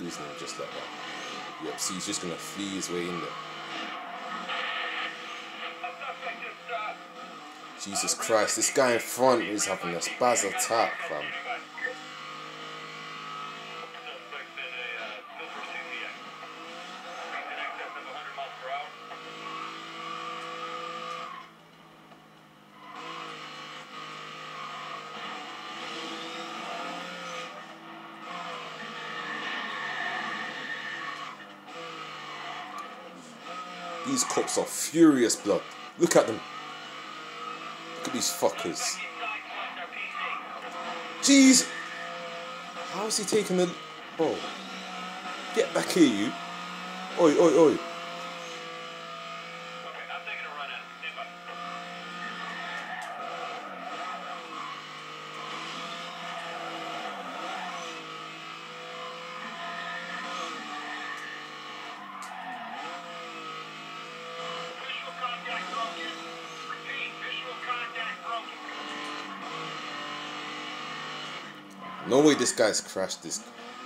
losing him just like that. Yep, see, he's just gonna flee his way in there. Jesus Christ, this guy in front is having a spaz attack, fam. These cops are furious, blood. Look at them. Look at these fuckers. Jeez. How is he taking the... Bro. Get back here, you. Oi, oi, oi. No way this guy's crashed this.